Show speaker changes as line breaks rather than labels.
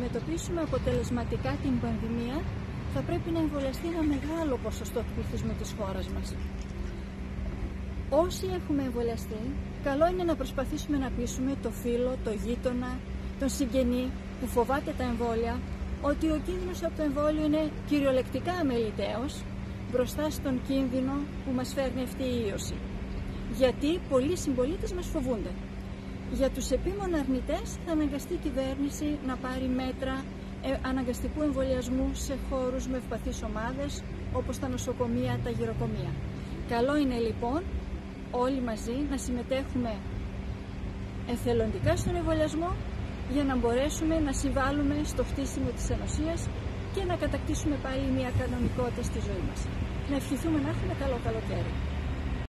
αντιμετωπίσουμε αποτελεσματικά την πανδημία, θα πρέπει να εμβολιαστεί ένα μεγάλο ποσοστό του πληθυσμού της χώρας μας. Όσοι έχουμε εμβολιαστεί, καλό είναι να προσπαθήσουμε να πείσουμε το φίλο, το γείτονα, τον συγγενή που φοβάται τα εμβόλια, ότι ο κίνδυνος από το εμβόλιο είναι κυριολεκτικά αμεληταίος μπροστά στον κίνδυνο που μας φέρνει αυτή η ίωση. Γιατί πολλοί συμπολίτες μας φοβούνται. Για τους επίμονα αρνητές θα αναγκαστεί η κυβέρνηση να πάρει μέτρα αναγκαστικού εμβολιασμού σε χώρους με ευπαθείς ομάδες, όπως τα νοσοκομεία, τα γυροκομεία. Καλό είναι λοιπόν όλοι μαζί να συμμετέχουμε εθελοντικά στον εμβολιασμό για να μπορέσουμε να συμβάλλουμε στο χτίσιμο της ενωσίας και να κατακτήσουμε πάλι μια κανονικότητα στη ζωή μας. Να ευχηθούμε να έχουμε καλό καλοκαίρι.